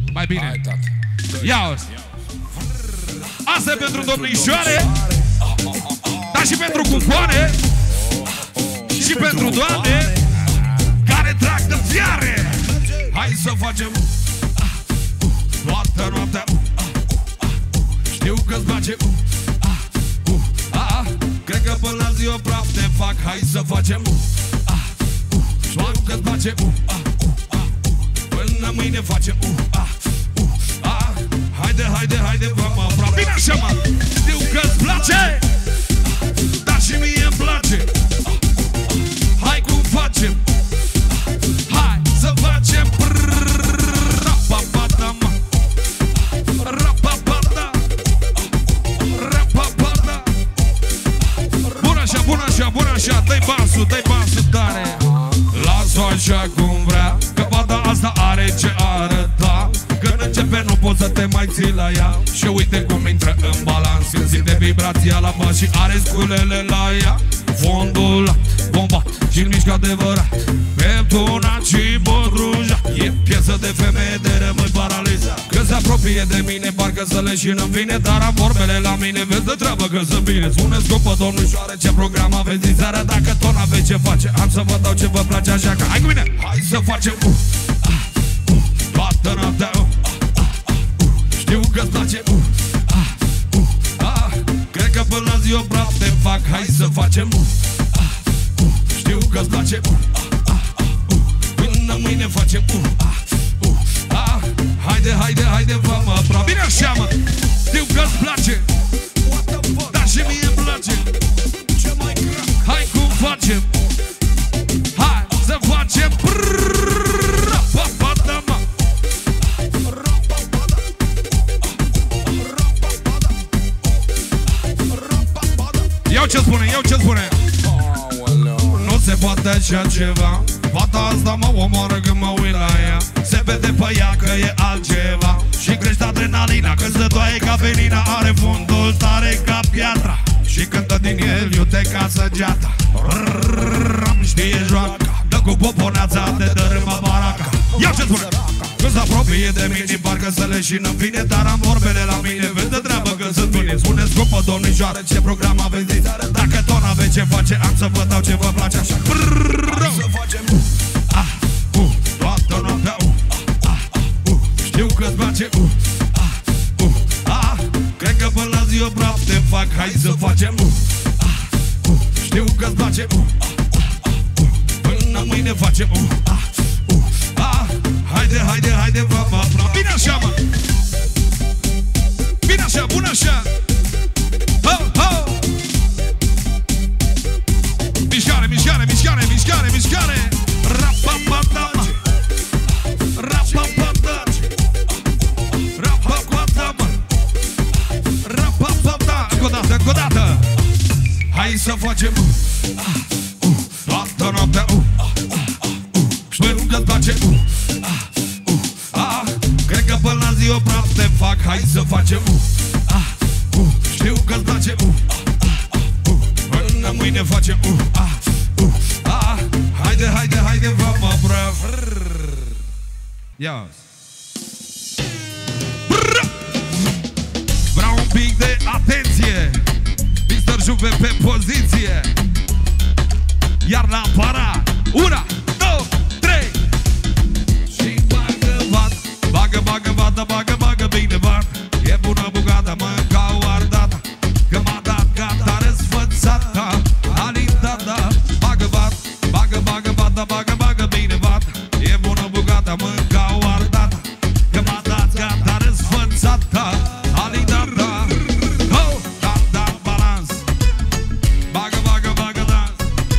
Mai bine. Ia-o-ți. Asta e pentru domnișoare, dar și pentru cupoane și pentru doamne care trag de fiare. Hai să facem toată noaptea. Știu că-ți place. Cred că până la ziua praf te fac. Hai să facem știu că-ți place. Până mâine facem haide, haide, haide, vă aproape. Bine așa, mă! Știu că-ți place, dar și mie îmi place. Hai cum facem? Hai să facem rapapata, mă! Rapapata! Rapapata! Bună așa, bună așa, bună așa! Dă-i basul tare! Las-o așa cum vrea, că fata asta are ce arăta. Când începe nu poți să te mai ții la ea. Și uite cum intră în balans, când simte vibrația la bas și are sculele la ea. Fondul, bomba și-l mișcă adevărat, peptunat și botruja. E piesă de femeie de rămâi paralizat. Că se apropie de mine, parcă să leșină-mi vine. Dar am vorbele la mine, vezi de treabă că să bine. Spuneți scopă, domnișoare, ce program aveți din seara. Dacă tot n-aveți ce face, am să vă dau ce vă place, așa că hai cu mine. Hai să facem toată noaptea. Știu că-ți place. Cred că până la ziua praf te fac. Hai să facem știu că-ți place. Până mâine facem haide, haide, haide, vă mă aproape. Bine așa, mă! Știu că-ți place, dar și mie îmi place. Hai cum facem? Hai să facem rapapata, mă! Iau ce spune, iau ce spune. Nu se poate așa ceva. Fata asta mă omoară când mă uit la ea. Se vede pe ea că e altceva. Și crește adrenalina când se doaie ca venina. Are fundul tare ca piatra și cântă din el iute ca săgeata. Știe joaca, dă cu poponeața, te dărâmă baraca. Ia ce spune. Când se apropie de mine, parcă să leșină-mi vine. Dar am vorbele la mine, vezi de treabă că sunt bine. Spuneți scopă, domnișoare, ce program aveți din seară. Dacă tot n-aveți ce face, am să vă dau ce vă place, așa. Hai să facem toată noaptea. Știu că-ți place. Cred că până la ziua praf te fac. Hai să facem știu că-ți place. Până mâine facem haide, haide, haide, vă mă aproape. Bine așa, mă! Bine așa, bună așa! Ho, ho! Mișcare, mișcare, mișcare, mișcare, mișcare! Rapapata, mă! Rapapata! Rapapata, mă! Rapapata! Încă o dată, încă o dată! Hai să facem toată noaptea. Știu că-ți place. Cred că până la ziua praf te fac. Hai să facem știu că-ți place. Până mâine facem haide, haide, haide, vă mă praf. Ia. Vreau un pic de atenție. Mr. Juve pe poziție. Iar la aparat 1, 2, 3. Și bagă, bagă, bagă, bagă, bagă bine vat. E bună bucata, mă, ca o ardată. Că m-a dat gata răsfățata. Alintata, bagă vat. Bagă, bagă, bagă, bagă, bagă bine vat. E bună bucata, mă, ca o ardată. Că m-a dat gata răsfățata. Alintata. Ho, da, da, balans. Bagă, bagă, bagă, dans.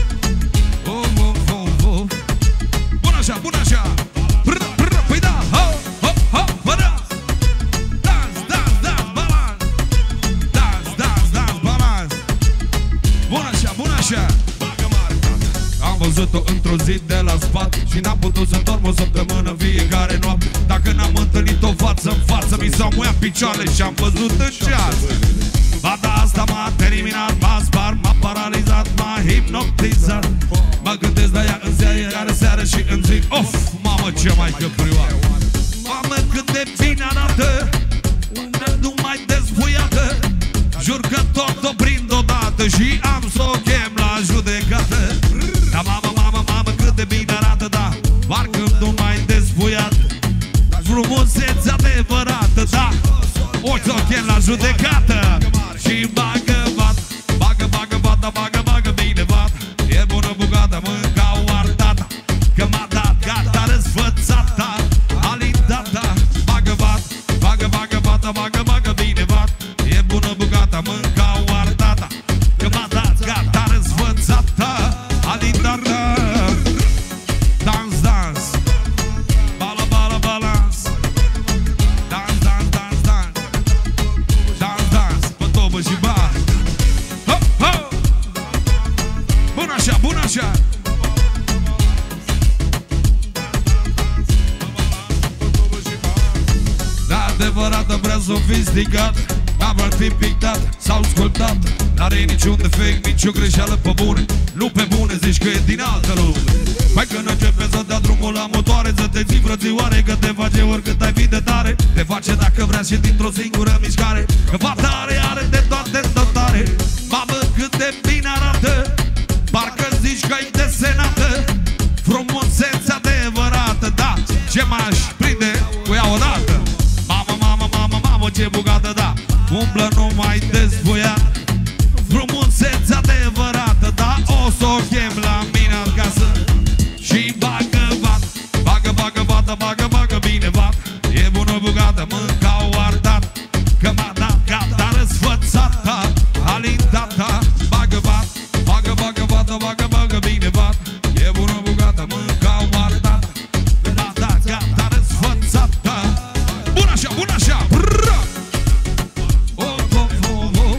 Bună așa, bună așa. Păi da, ho, ho, ho, bă, dans. Dans, dans, dans, balans. Dans, dans, dans, balans. Bună așa, bună așa. Am văzut-o într-o zi de la spate și n-am putut să dorm o săptămână fiecare noapte. Dacă n-am întâlnit-o față în față, mi s-au muiat picioarele și am văzut în ceas. Fata asta m-a terminat, m-a spart, m-a paralizat, m-a hipnotizat. Mă gândesc la ea în fiecare seară și în zi. Of, mamă, ce mai căprioară. Mamă, cât de bine arată, una numai dezvoiată. Jur că tot o prind odată și am să o chem la judecată. Da, mamă, mamă, mamă, cât de bine arată, da, parcă numai dezvoiată. Frumusețe adevărată, da, o să o chem la judecată. Și bagă vat, bagă, bagă vata, bagă, bagă bine vat. E bună bucată, mâncau artata, că m-a dat gata răsfățata, alintata. Bagă vat, bagă, bagă vata, bagă, bagă bine vat. E bună bucata, mâncau artata, că m-a dat gata răsfățata, alintata. Dans, dans, bala, bala, balans. Dans, dans, dans, dans. Dans, dans, pe tobă și bar. Ho, ho! Bun așa, bun așa. Da, adevărată, prea sofisticat, n-am fi pictat sau sculptat. N-are niciun defect, nicio greșeală pe bune. Nu pe bune, zici că e din altă lume. Hai când începe să dea drumul la motoare, să te ții frățioare, că te face oricât ai fi de tare. Te face dacă vrea și dintr-o singură mișcare. Că fata are de toate dotare. Mamă, cât de bine arată, parcă zici că ai desenată. Frumusețe adevărată, da, ce m-aș prinde cu ea odată. Mamă, mamă, mamă, mamă, ce bucată, da, umblă numai dezvoiat. Frumusețe adevărată, da, o să o chem la mine acasă. Și bagă vat, bagă, bagă vata, bagă, bagă bine vat. E bună bucată, mâncau ardat, că m-a dat gata răsfățata, alintata. Bagă vat, bagă, bagă vata, bagă, bagă bine vat. E bună bucată, mâncau ardat, că m-a dat gata răsfățata. Bun așa, bun așa, brrrr! Oh, oh, oh, oh.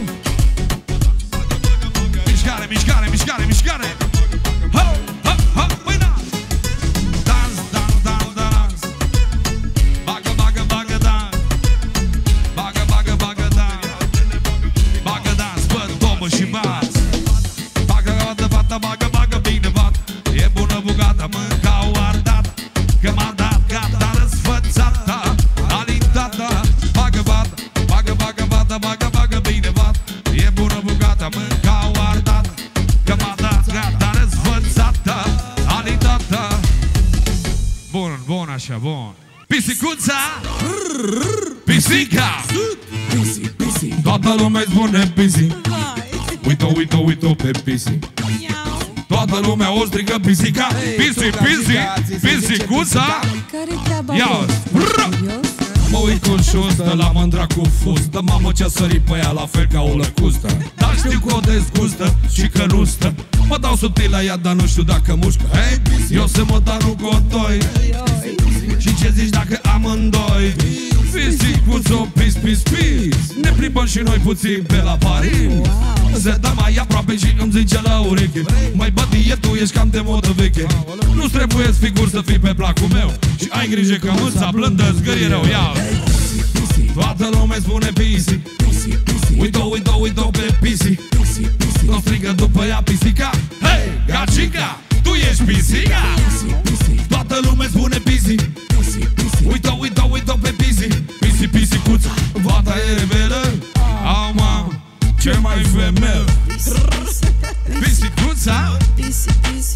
Mișcare, mișcare, mișcare, mișcare. Ho, ho, ho, mâna. Dans, dans, dans, dans. Bagă, bagă, bagă, dans. Bagă, bagă, bagă, dans. Bagă, dans, pe tobă și bas. Bagă, gata, fata, bagă, bagă, bine vat. E bună bucata, mâncau ardat, că m-a dat gata răsfățata, alintata. Bagă vat, bagă, bagă, vata, bagă, bagă bine vat. E bună bucata, mâncau ardat, că m-a dat gata răsfățata, alintata. Bun, bun așa, bun. Pisicuța, pisica, toată lumea-i spune pisi. Uite-o, uite-o, uite-o pe pisi. Toată lumea o strigă pisica. Pisi, pisi, pisicuța. Ia, mă uit cu șustă la mândra cu fustă. Mamă, ce-a sărit pe ea la fel ca o lăcustă. Dar știu că o dezgustă și că nu stă. Mă dau subtil la ea, dar nu știu dacă mușcă. Hei, eu să mă dar nu cotoi. Și ce zici dacă amândoi? Pisicuțo, pis, pis, pis. Ne plimbăm și noi puțin pe la Paris. Se dă mai aproape și îmi zice la ureche: mai bătie, tu ești cam de modă veche. Nu-ți trebuie figur să fii pe placul meu. Și ai grijă că mâța blândă zgârie rău. Ia! Toată lumea spune pisi. Uite-o, uite-o, uite-o pe pisi. Nu strigă după ea pisica. Hei, gagica, tu ești pisica. Toată lumea spune pisi. Uite-o, uite-o, uite-o pe pisi. Pisi, pisicuța, vata e rebelă. Au, mamă, ce mai femelă. Pisicuța, pisi,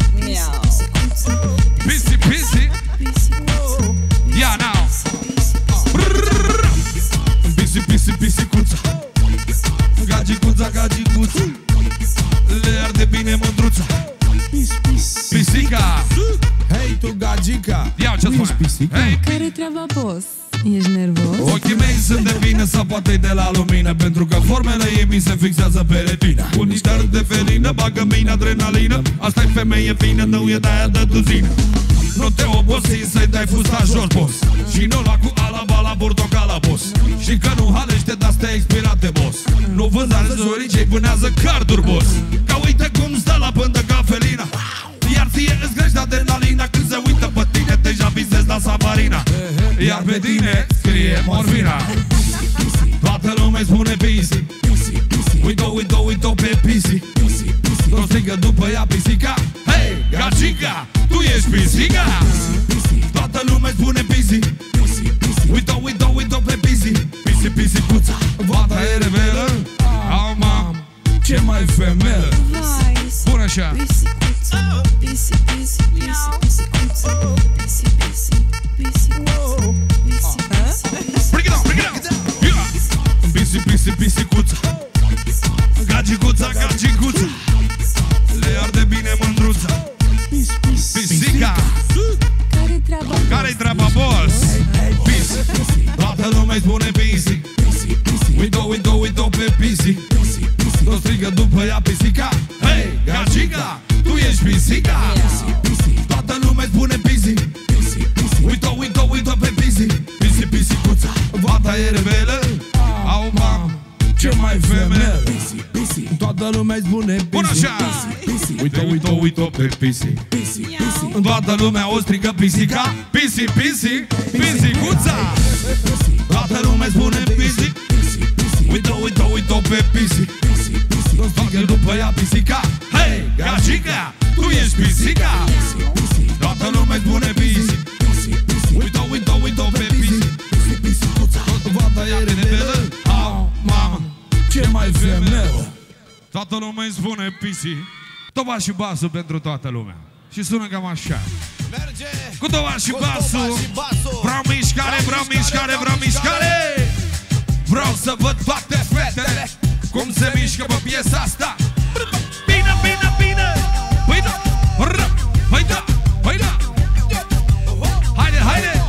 pisi. Ia, now. Pisi, pisi, pisicuța. Gagicuța, gagicuța. Le arde bine mândruța. Pisica. Hei, tu gagica. Ia, ce spune? Hei. Care-i treaba, boss? Ești nervos? Ochii mei sunt de vină, săpatei de la lumină, pentru că formele ei mi se fixează pe retină. Un stăr de felină, bagă mine adrenalină. Asta-i femeie fină, nu e de-aia de duzină. Nu te obosi să-i dai fusta jos, boss. Și nu lua cu alaba la portocala, boss. Și că nu halește de-astea expirate, boss. Nu vânzare zoricei, vânează carduri, boss. Ca uite cum stă la pândă ca felina. Iar ție îți crește adrenalina când se uită pe tine, deja visezi la Samarina. Iar pe tine scrie morfina. Toată lumea spune pisi. Uite-o, uite-o, uite-o pe pisi. Nu strigă după ea pisica. Hei, gagica, tu ești pisica. Toată lumea spune pisi. boss. Pisi, toată lumea îi spune pisi. Uite-o pe pisi. Toți strigă după ea pisica. Hei, gagica, tu ești pisica. Toată lumea îi spune pisi. Uite-o pe pisi. Pisi, pisicuța, fata e rebelă. Au mamă, ce mai femelă. Toată lumea îi spune pisi. Bună așa! Uite-o pe pisi. Toată lumea o strigă pisica. Pisi, pisicuța. Toată lumea îi spune pisi. Uite-o pe pisi. Toți strigă după ea pisica. Hei, gagica, tu ești pisica. Toată lumea îi spune pisi. Uite-o pe pisi. Toată fata e rebelă. Au, mamă, ce mai femelă. Toată lumea îi spune pisi. Toba și basul pentru toată lumea. Și sună cam așa. Cu toba și basul. Vreau mișcare, vreau mișcare, vreau mișcare. Vreau să văd toate fetele cum se mișcă pe piesa asta. Bine, bine, bine. Păi da, păi da, păi da. Haide, haide.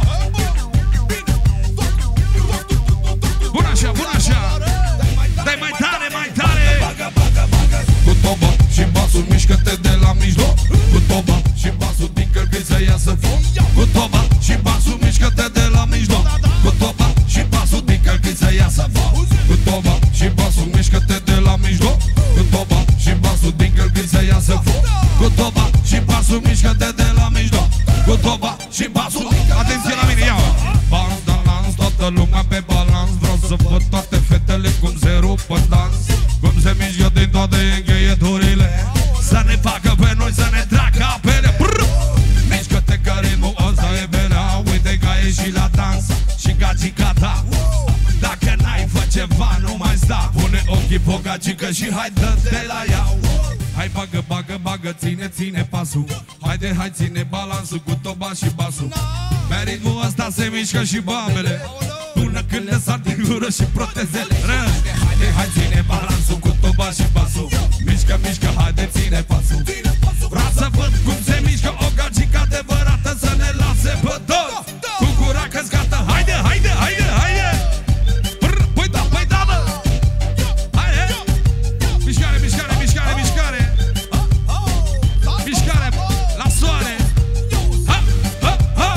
Bună așa, bună așa. Dai mai tare, mai tare. Cu toba și basul mișcă-te de la mijloc. Cu toba și basul din călcâi să iasă foc. Cu toba și basul mișcă-te de la mijloc. Cu toba și basul din călcâi să iasă foc. Cu toba și basul mișcă-te de la mijloc. Cu toba și basul din călcâi să iasă foc. Cu toba și basul mișcă-te de la mijloc. Cu toba și basul. Atenție la mine, iau! Balans, balans, toată lumea pe balans. Vreau să văd toate fetele cum se rupă în dans. Cum se mișcă din toate încheieturile. Să ne facă pe noi, să ne tragă apele. Mișcă-te că ritmul ăsta e belea. Uite că e și la dans și gagica ta. Dacă n-ai fă ceva, nu mai sta. Pune ochii pe gagică și hai dă-te la ea. Hai bagă, bagă, bagă, ține, ține pasul. Haide, hai, ține balansul cu toba și basul. Pe ritmul ăsta se mișcă și babele. Până când le sar din gură și protezele. Haide, hai, ține balansul cu toba și basul. Mișcă, mișcă, haide, ține pasul. Vreau să văd cum se mișcă o gagică adevărată. Să ne lase pe toți cu gura căscată. Haide, haide, haide, haide. Păi da, păi da, mă. Haide. Mișcare, mișcare, mișcare, mișcare. Mișcare la soare. Ha, ha, ha.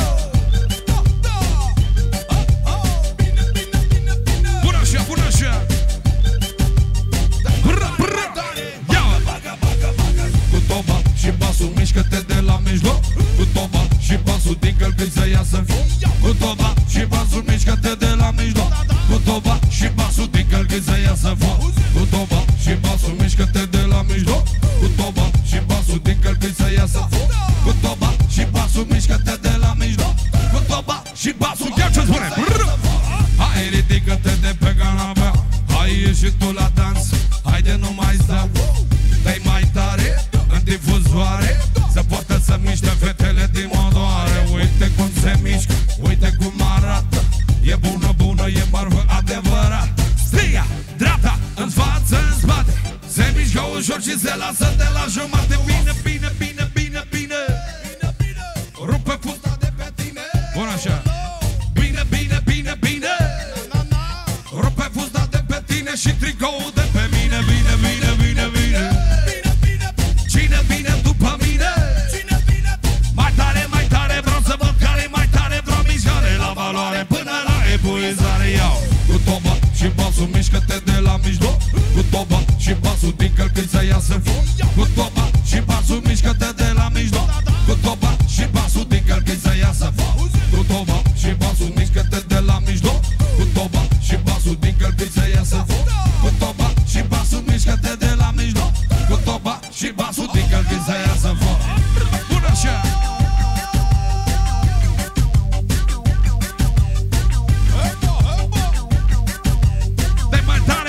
Bună așa, bună așa. Cu toba și basul mișcă-te de la mijloc. Cu toba și basul din călcâi să iasă foc. Cu toba și basul mișcă-te de la mijloc. Cu toba și basul din călcâi să iasă foc. Cu toba și basul mișcă-te de la mijloc. Cu toba și basul din călcâi să iasă foc. Cu toba și basul mișcă-te de la mijloc. Cu toba și basul. Ia ce spune? Hai, ridică-te de pe canapea. Hai, ieși tu la dans. Haide, nu mai sta. Dai mai tare în difuzoare. Să poată să miște fetele din modoare. Uite cum se mișcă, uite cum arată. E bună, bună, e marfă adevărat. Stria, dreapta, în față, în spate. Se mișcă ușor și se lasă de la jumate. Bine, bine, bine, bine, bine. Rupe fusta de pe tine. Bun așa. Bine, bine, bine, bine. Rupe fusta de pe tine și tricoul de pe mine. Bine, bine, bine, bine. Cine vine după mine? Mai tare, mai tare, vreau să văd care mai tare. Vreau mișcare la valoare până la epuizare. Iau cu toba și basul, mișcă-te de la mijloc. Cu toba și basul din călcâi să iasă foc. Cu toba și basul, mișcă-te de la mijloc. Cu toba și basul din călcâi să iasă foc. Cu toba și basul, mișcă-te de la mijloc. Cu toba și basul din călcâi să iasă foc. Cu toba și basul, mișcă-te de la mijloc. Cu toba și basul din călcâi să iasă foc. Bună așa! Dai mai tare!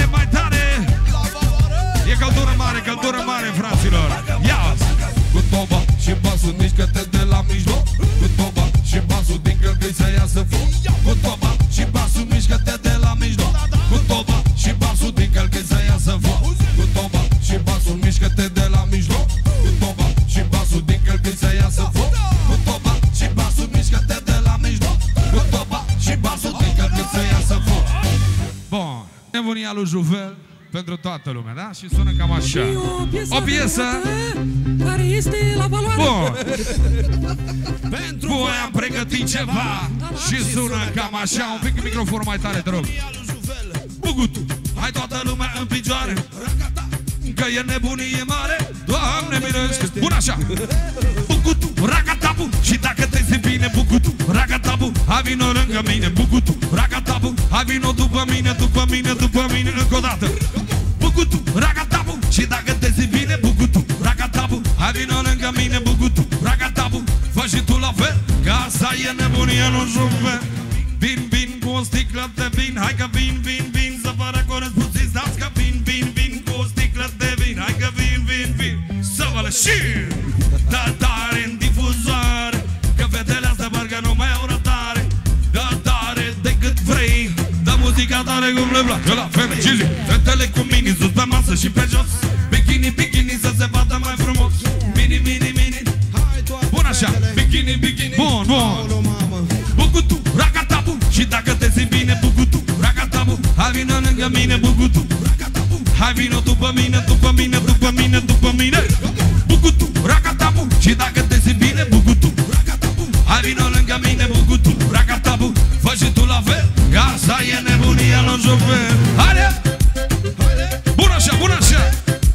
nebunia lui Juvel pentru toată lumea, da? Și sună cam așa. O piesă care este la valoare. bun. Pentru Voi am pregătit ceva și sună cam așa. Un pic microfonul mai tare, te rog. Bugutu, hai toată lumea în picioare, că e nebunie mare. Doamne mirește. Bun așa. Bugutu, ragatabu. Și dacă te simți bine, bugutu, ragatabu, hai vino lângă mine. Bugutu, ragatabu, hai vino după mine, după mine, după mine. Încă o dată. Bugutu, ragatabu. Și dacă te simți bine, bugutu, ragatabu, hai vino lângă mine. Bugutu, ragatabu, fă și tu la fel, că asta e nebunia lui Juvel. Vin, vin cu o sticlă de vin. Hai că vin, vin, vin. Să vă răcoresc puțin, stați că vin, vin, vin cu o sticlă de vin. Hai că vin, vin, vin. Să vă lășim. Da tare în difuzoare, că fetele astea parcă nu mai au răbdare. Da tare de cât vrei, da muzica tare cum le place la femei. Și zi, fetele cu mini sus pe masă și pe jos, bikini, bikini să se vadă mai frumos. Mini, mini, mini. Bun așa, bikini, bikini. Bun, bun. Bugutu, ragatabu. Și dacă te simți bine, bugutu, ragatabu, hai vino lângă mine, bugutu, ragatabu, hai vino după mine, după mine, după mine, după mine. Bugutu, ragatabu. Și dacă te simți bine, bugutu, ragatabu, hai vino lângă mine, bugutu, ragatabu, fă și tu la fel, că asta e nebunia lui Juvel. Haide! Bun așa, bun așa.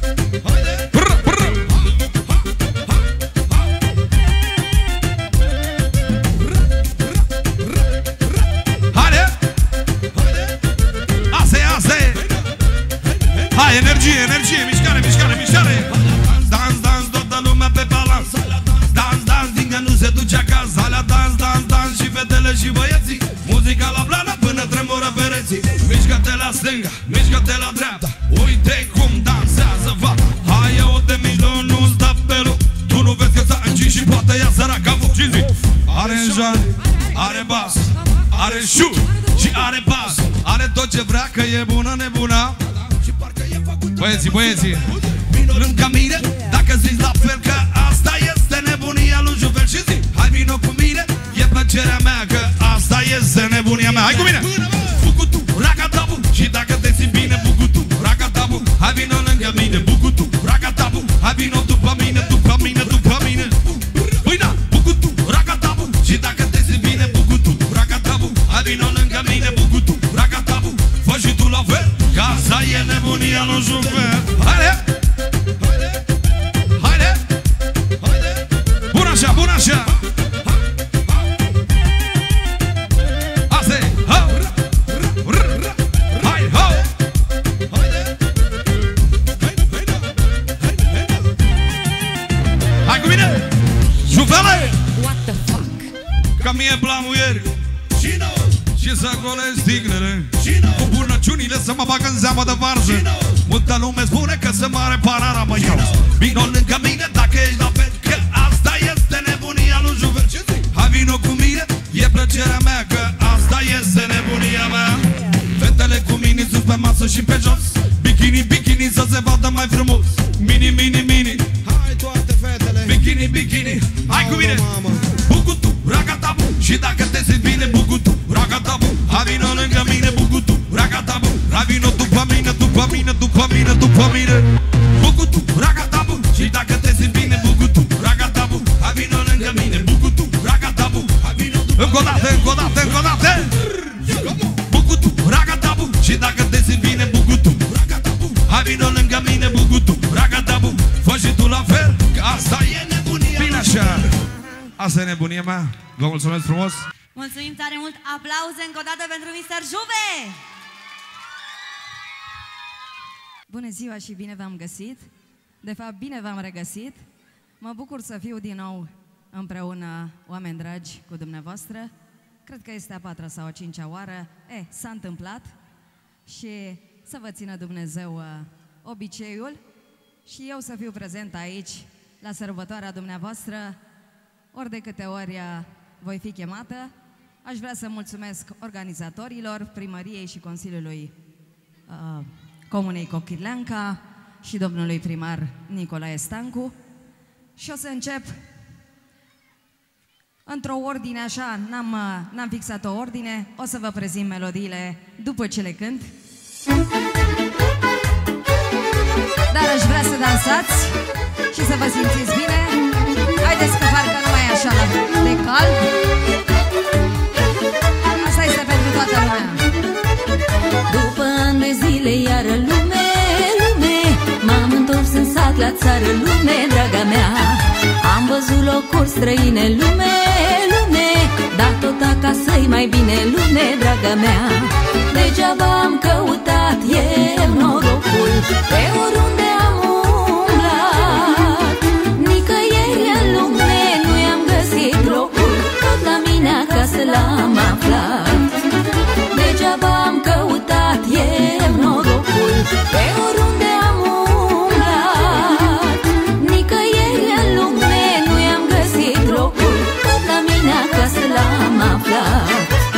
Hai, energie, energie, mișcare, mișcare, mișcare. Dans, dans, toată lumea pe balans. Dans, dans, din că nu se duce acasă. Alea dans, dans, dans și fetele și băieții. Muzica la blană până tremură pereții. Mișcă-te la stânga, mișcă-te la dreapta. Uite cum dansează fata. Hai, eu de mijloc, nu-ți dă pe loc. Tu nu vezi că s-a încins și poate ea săraca foc. Și zi, are înjoare, are bas, are șut și are bas. Are tot ce vrea, că e bună nebuna. Băieții, băieții, lângă mine, dacă zici la fel, că asta este nebunia lui Juvel. Și zi, hai vino cu mine, e plăcerea mea, că asta este nebunia mea. Hai cu mine! Bugutu, ragatabu. Și dacă te simți bine, bugutu, ragatabu, hai vino lângă mine, bugutu, ragatabu, hai vino după mine, după mine, după mine. Păi da, bugutu, ragatabu. Și dacă te simți bine, bugutu, ragatabu, hai vino lângă mine, bugutu, ragatabu, fă și tu la fel, că asta e nebunia lui Juvel. Haide! Haide! Bun așa, bun așa! Asta e! Hai, ho! Hai cu mine! Juvele! What the fuck? Că mie blamuieri și să golesc sticlele cu burnăciunile să mă bag în zeamă de varză. Multă lume spune că se mare parara, mă iau. Vino lângă mine dacă ești la fel, că asta este nebunia lui Juvel. Hai vino cu mine, e plăcerea mea, că asta este nebunia mea. Fetele cu mini sus pe masă și pe jos, bikini, bikini să se vadă mai frumos. Mini, mini, mini. Hai toate fetele. Bikini, bikini. Hai cu mine. Bugutu, ragatabu. Și dacă te simți bine, bugutu, ragatabu, hai vino lângă mine, bugutu, ragatabu, hai vino după mine, după mine, după mine, după mine. Bugutu, ragatabu. Și dacă te simți bine, bugutu, ragatabu, hai vino lângă mine, bugutu, ragatabu, hai vino după mine. Încă o dată, încă o dată, încă o dată. Bugutu, ragatabu. Și dacă te simți bine, bugutu, ragatabu, hai vino lângă mine, bugutu, ragatabu, fă și tu la fel, că asta e nebunia. Bine așa. Asta e nebunia mea. Vă mulțumesc frumos. Mulțumim tare mult. Aplauze încă o dată pentru Mr. Juve. Bună ziua și bine v-am găsit. De fapt, bine v-am regăsit. Mă bucur să fiu din nou împreună, oameni dragi, cu dumneavoastră. Cred că este a 4-a sau a 5-a oară. S-a întâmplat. Și să vă țină Dumnezeu obiceiul și eu să fiu prezent aici la sărbătoarea dumneavoastră, ori de câte ori voi fi chemată. Aș vrea să mulțumesc organizatorilor, primăriei și Consiliului Comunei Cochileanca și domnului primar Nicolae Stancu. Și o să încep într-o ordine așa, n-am fixat o ordine, o să vă prezint melodiile după ce le cânt. Dar aș vrea să dansați și să vă simțiți bine. Haideți că parcă nu mai e așa de cald. Asta este pentru toată lumea. După ani de zile iară lume, lume, m-am întors în sat la țară, lume, draga mea. Am văzut locuri străine, lume, lume, dar tot acasă-i mai bine, lume, draga mea. Degeaba am căutat eu norocul pe oriunde am umblat, nicăieri în lume nu i-am găsit locul, tot la mine acasă l-am aflat. Degeaba am căutat eu norocul pe oriunde am umblat, nicăieri în lume nu i-am găsit locul, tot la mine acasă l-am aflat.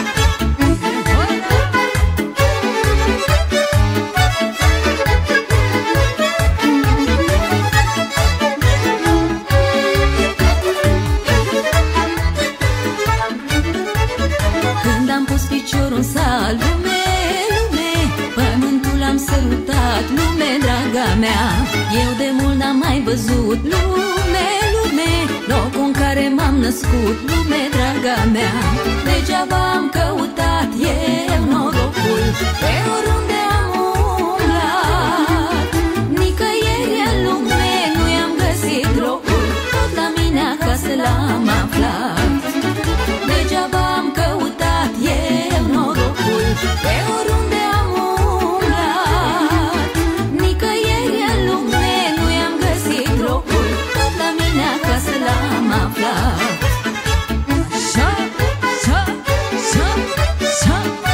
Când am pus piciorul în sal, lume, lume, pământul am sărutat, lume, draga mea. Eu de mult n-am mai văzut, lume, lume, locul în care m-am născut, lume, draga mea. Degeaba am căutat eu norocul pe oriunde am umblat, nicăieri în lume nu i-am găsit locul, tot la mine acasă l-am aflat. Degeaba am căutat eu norocul pe oriunde am umblat, nicăieri în lume nu i-am găsit locul, tot la mine acasă l-am aflat. Așa, așa, așa, așa.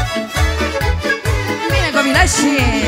Bine, copilașii!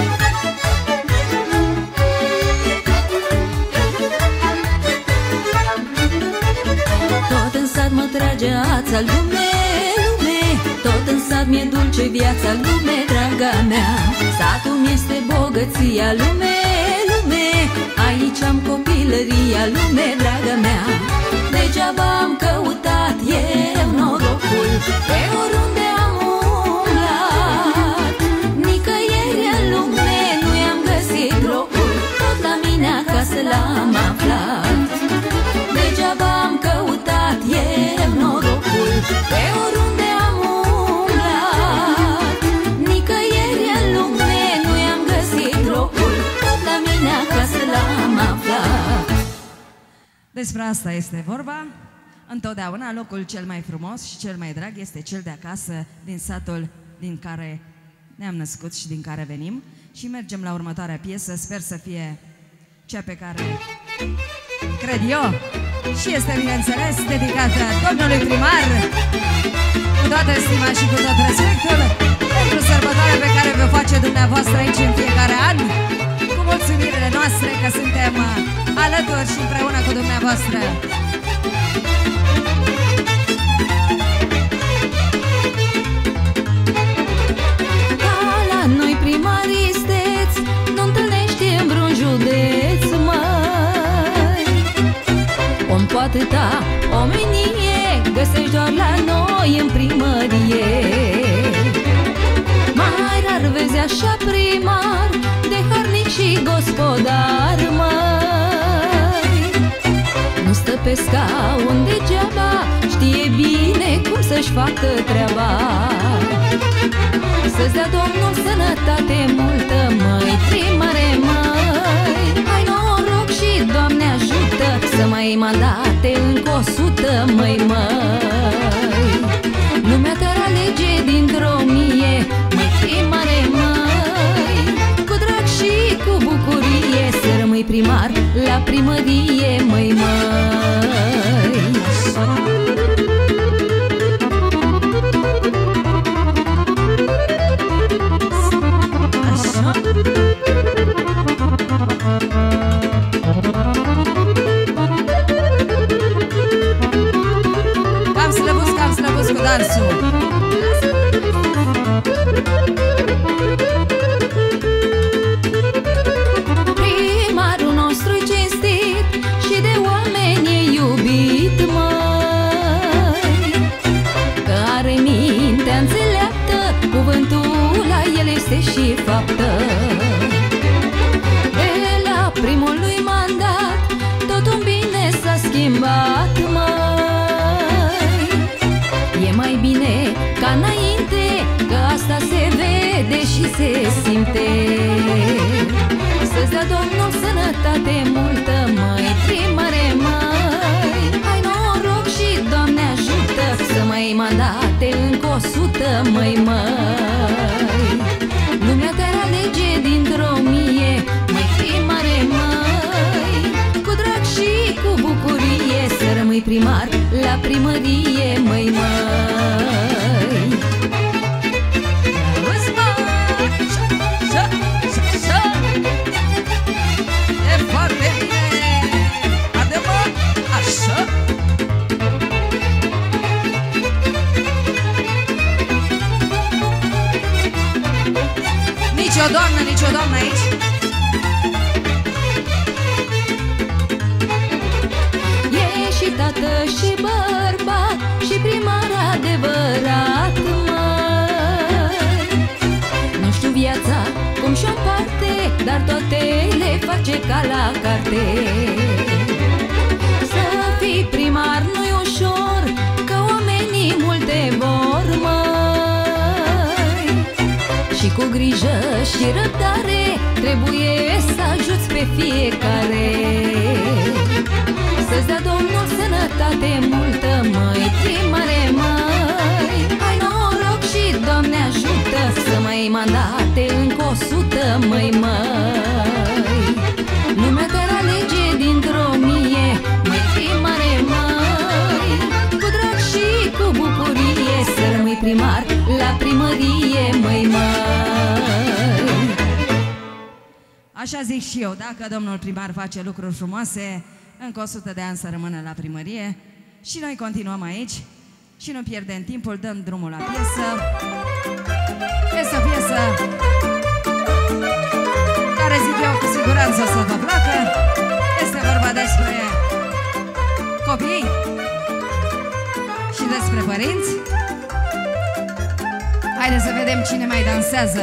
Tot în sat mă trage ața, lume, lume, tot în sat mi-e dulce viața, lume, draga mea. Satul mi-este bogăția, lume, lume, aici am copilăria, lume, draga mea. Degeaba am căutat eu norocul pe oriunde am umblat, nicăieri în lume nu i-am găsit locul, tot la mine acasă l-am aflat. Degeaba am căutat eu norocul pe oriunde am umblat, nicăieri în lume nu i-am găsit locul, tot la mine acasă l-am aflat. Despre asta este vorba. Întotdeauna locul cel mai frumos și cel mai drag este cel de acasă, din satul din care ne-am născut și din care venim. Și mergem la următoarea piesă, sper să fie cea pe care cred eu. Și este, bineînțeles, dedicată domnului primar, cu toată stima și cu tot respectul, pentru sărbătoarea pe care vă face dumneavoastră aici în fiecare an, cu mulțumirile noastre că suntem alături și împreună cu dumneavoastră. Ca la noi primarii steți, nu întâlnești în vreun județ, măi. Om cu atâta omenie găsești doar la noi în primărie. Mai rar vezi așa primar, de harnic și gospodar, măi. Nu stă pe scaun degeaba, știe bine cum să-și facă treaba. Să-ți dea Domnul sănătate multă, măi, primare, măi. Ai noroc și Doamne ajută să mai iei mandate încă 100, măi, măi. Lumea te-ar alege dintr-o mie, măi, primare, măi. Cu drag și cu bucurie să rămâi primar la primărie, măi, măi. Cam slăbus cu dansul. Primarul nostru-i cinstit și de oameni e iubit, măi. Că are mintea înțeleaptă, cuvântul a el este și faptă. De la primul lui mandat totul bine s-a schimbat, măi. E mai bine ca înainte, că asta se vede și se simte. Să-ți dea Domnul sănătate multă, măi, primare, măi. Ai noroc și Doamne ajută să mai iei mandate încă 100, măi, măi. Lumea te-ar alege dintr-o mie, măi, primare, măi. Cu drag și cu bucurie să rămâi primar la primărie, măi, măi. Auzi, mă! E foarte bine! Adevăr, așa! Nici o doamnă aici! E și tată și bărbat și primar adevărat, măi. Nu știu viața cum și-o împarte, dar toate le face ca la carte. Să fii primar nu-i ușor, că oamenii multe vor, măi. Și cu grijă și răbdare trebuie să ajuți pe fiecare. Să-ți dea Domnul sănătate multă, măi, primare, măi. Ai noroc și Doamne ajută să mai iei mandate încă 100, măi, măi. Lumea te-ar alege dintr-o mie, măi, primare, măi. Cu drag și cu bucurie să rămâi primar la primărie, măi, măi. Așa zic și eu, dacă domnul primar face lucruri frumoase, încă 100 de ani să rămână la primărie. Și noi continuăm aici și nu pierdem timpul, dăm drumul la piesă. Este o piesă care, zic eu, cu siguranță să vă placă. Este vorba despre copii și despre părinți. Haideți să vedem cine mai dansează.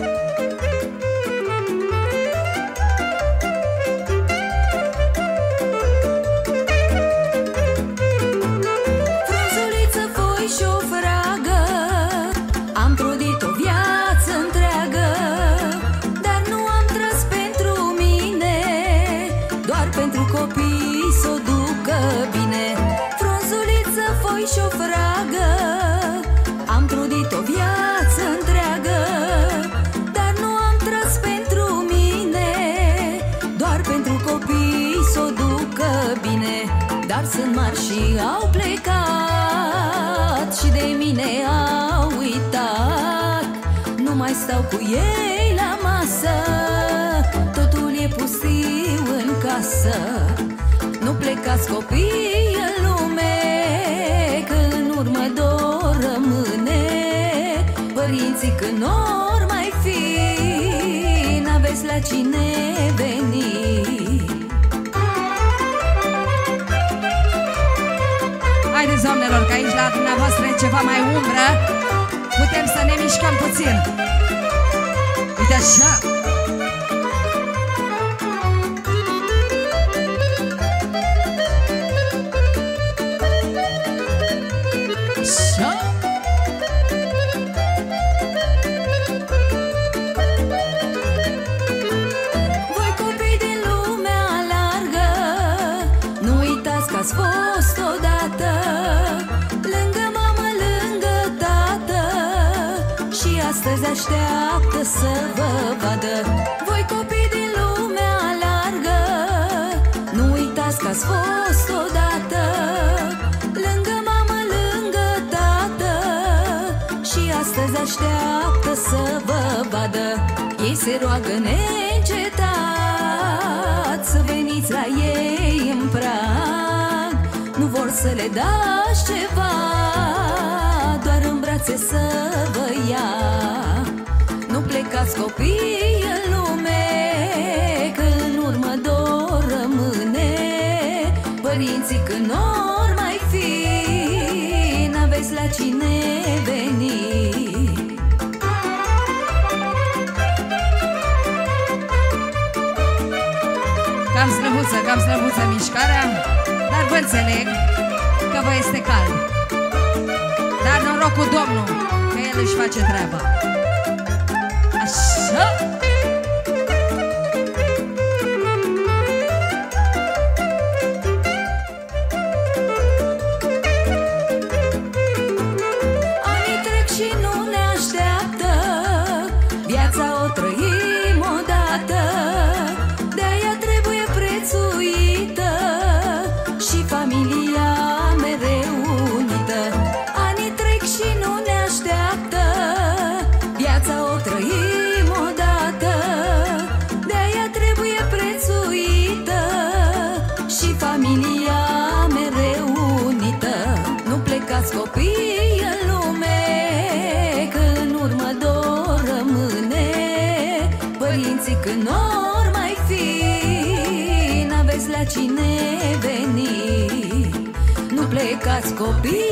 Sunt mari și au plecat și de mine au uitat. Nu mai stau cu ei la masă, totul e pustiu în casă. Nu plecați copii în lume, că în urmă dor rămâne. Părinții când n-or mai fi, n-aveți la cine veni. Haideți, doamnelor, că aici la dumneavoastră e ceva mai umbră. Putem să ne mișcăm puțin. Uite așa. Așa. Voi copii din lumea largă, nu uitați că ați fost odată lângă mamă, lângă tată, și astăzi așteaptă să vă vadă. Voi copii din lumea largă, nu uitați că ați fost odată lângă mamă, lângă tată, și astăzi așteaptă să vă vadă. Ei se roagă neîncetat să veniți la ei în prag. Nu vor să le dați ceva, doar în brațe să vă ia. Nu plecați copii în lume, că în urmă dor rămâne. Părinții când n-or mai fi, n-aveți la cine veni. mișcarea, dar vă înțeleg că vă este cald. Dar noroc cu Domnul, că El își face treaba. Așa! Anii trec și nu ne așteaptă, viața o trăim odată, de-aia trebuie prețuită și familia mereu unită. Anii trec și nu ne așteaptă, viața o trăim odată, de-aia trebuie prețuită și familia mereu unită. Nu plecați copii în lume, că în urmă dor rămâne. Părinții când or mai fi, n-aveți la cine veni. Nu plecați copii